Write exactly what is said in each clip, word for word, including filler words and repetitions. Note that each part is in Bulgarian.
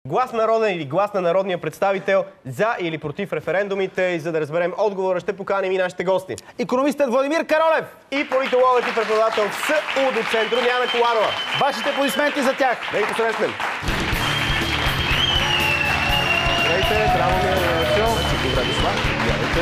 Глас народен или глас на народния представител за или против референдумите, и за да разберем отговора ще поканим и нашите гости. Икономистът Владимир Каролев и политологът и преподавател в СУ Център Диана Коларова. Вашите аплодисменти за тях. Да ги посрещнем. Здравейте, здраво ми е Васил. Добре дошла. Здравейте.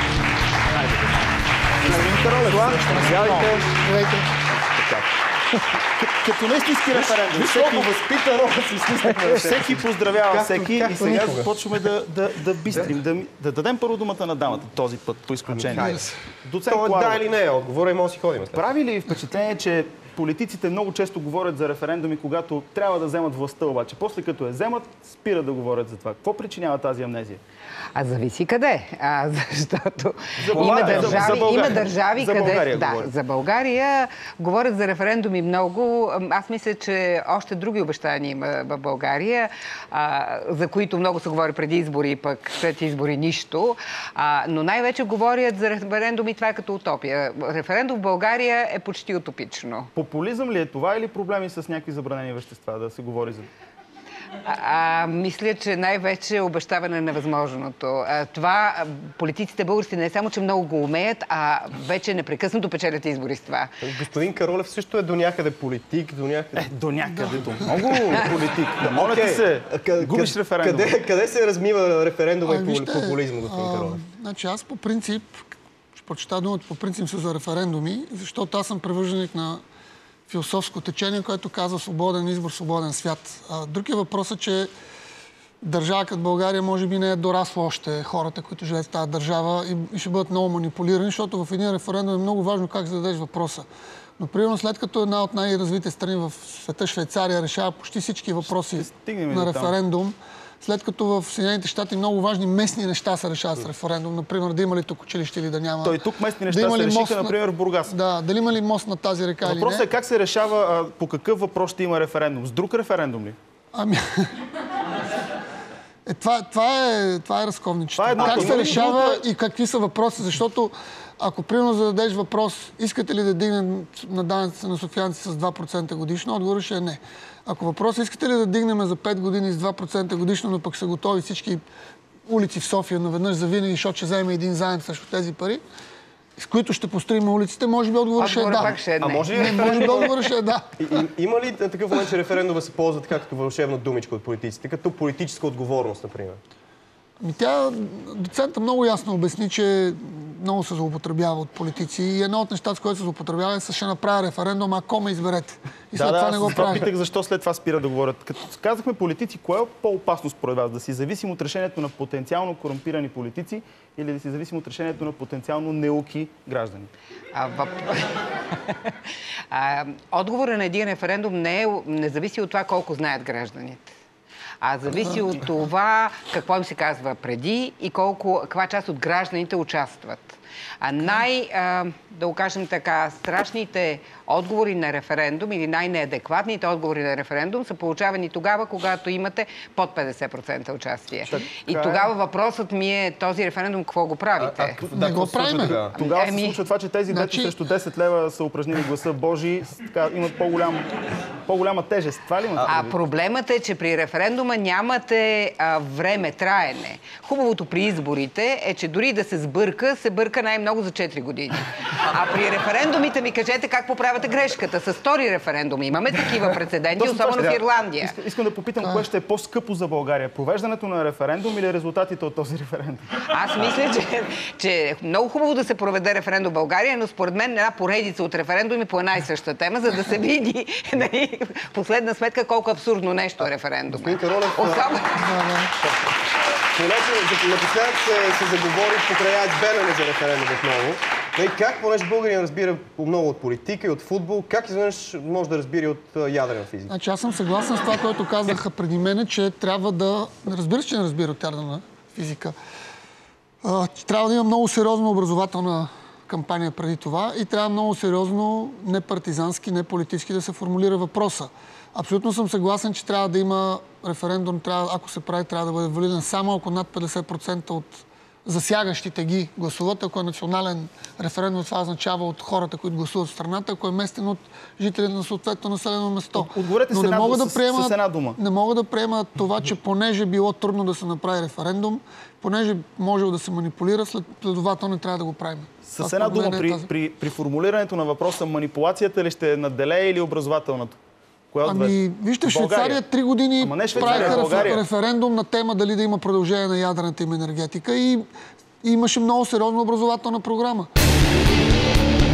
Владимир Каролев. Здравейте. Здравейте. Като на истински референдум. Високо възпитано си смислихме. Всеки поздравява всеки и сега започваме да, да, да бистрим. Да, да дадем първо думата на дамата този път, по изключение. Доцент Коларова. Да или не е отговора и може да си ходим. Прави ли впечатление, че политиците много често говорят за референдуми, когато трябва да вземат властта, обаче после като я вземат, спират да говорят за това? Какво причинява тази амнезия? А зависи къде. А, защото за има държави, за има държави за къде... България да, говорят. За България говорят за референдуми много. Аз мисля, че още други обещания има в България, а, за които много се говори преди избори, пък след избори нищо. А, но най-вече говорят за референдуми, това е като утопия. Референдум в България е почти утопично. Популизъм ли е това или проблеми с някакви забранени вещества да се говори за... А, а, мисля, че най-вече обещаване на невъзможното. А, това политиците български не само, че много го умеят, а вече непрекъснато печелят избори с това. Господин Каролев също е до някъде политик, до някъде... Е, до някъде, до много политик. Да, моля ти се, губиш референдум. Къде, къде се размива референдума и популизма, господин Каролев? Значи аз по принцип, ще прочета думата по принцип са за референдуми, защото аз съм привърженик на философско течение, което казва свободен избор, свободен свят. Другият въпрос е, че държава като България може би не е дорасло още хората, които живеят в тази държава и ще бъдат много манипулирани, защото в един референдум е много важно как зададеш въпроса. Но примерно след като една от най-развитите страни в света, Швейцария, решава почти всички въпроси на референдум, след като в Съединените щати много важни местни неща се решават с референдум. Например, да има ли тук училище или да няма. Той тук местни неща да се решиха, на... например, в Бургас. Да, дали има ли мост на тази река или не. Въпросът е как се решава, а, по какъв въпрос ще има референдум? С друг референдум ли? Ами... е, това, това, е, това е разковничето. Това е как се решава и какви са въпроси, защото ако примерно зададеш въпрос, искате ли да дигнем на данъците на софиянци с два процента годишно, отговорът ще е не. Ако въпрос искате ли да дигнем за пет години с два процента годишно, но пък са готови всички улици в София наведнъж за винаги, защото ще вземе един заем срещу тези пари, с които ще построим улиците, може би отговорът ще е да. Ще е а може ли не, може би отговорът ще е да. И, и, има ли такъв момент, че референдума се ползва така като вълшебна думичка от политиците, като политическа отговорност, например? Ами тя, доцента много ясно обясни, че много се злоупотребява от политици и едно от нещата, с което се злоупотребява е, ще направя референдум, ако ме изберете. И след да, това да, не го правя. Питах защо след това спира да говорят. Като казахме политици, кое е по-опасно според вас? Да си зависим от решението на потенциално корумпирани политици или да си зависим от решението на потенциално неуки граждани? А, въп... а, отговорът на един референдум не, е, не зависи от това колко знаят гражданите. А зависи от това какво им се казва преди и колко, каква част от гражданите участват. А най, а, да го кажем така, страшните отговори на референдум или най-неадекватните отговори на референдум са получавани тогава, когато имате под петдесет процента участие. Така... И тогава въпросът ми е, този референдум, какво го правите? А, а, да, не го правим. Тогава, тогава Еми... се случва това, че тези значи... деца срещу десет лева са упражнили гласа Божий, така, имат по-голям, по-голяма тежест. Това ли имате? А, а проблемът е, че при референдума нямате а, време, траене. Хубавото при изборите е, че дори да се сбърка, се бърка най-много за четири години. А при референдумите ми кажете как поправяте грешката. С втори референдум имаме такива прецеденти, особено в Ирландия. Искам, искам да попитам, кое ще е по-скъпо за България? Провеждането на референдум или резултатите от този референдум? Аз мисля, че, че е много хубаво да се проведе референдум в България, но според мен една поредица от референдуми по една и съща тема, за да се види нали, последна сметка колко абсурдно нещо е референдум. Господин Каролев, понеже напоследък се, се заговори покрай АЕЦ Белене за референдум отново. И как, понеже българин разбира много от политика и от футбол, как изведнъж може да разбира от ядрена физика? Значи аз съм съгласен с това, което казаха преди мене, че трябва да... Разбира се, че не разбира от ядрена физика. А, трябва да има много сериозна образователна кампания преди това и трябва много сериозно, не партизански, не политически да се формулира въпроса. Абсолютно съм съгласен, че трябва да има референдум, трябва, ако се прави, трябва да бъде валиден само ако над петдесет процента от засягащите ги гласуват. Ако е национален референдум, това означава от хората, които гласуват в страната, ако е местен от жителите на съответно населено место. Отговорете Но с не една, мога да с, приема, с една дума. Не мога да приема това, че понеже било трудно да се направи референдум, понеже можело да се манипулира, следователно не трябва да го правим. С една дума, при, тази... при, при формулирането на въпроса, манипулацията ли ще е надделее или образователната? Ами, вижте, в Швейцария три години правиха рефер... референдум на тема дали да има продължение на ядрената им енергетика и, и имаше много сериозна образователна програма.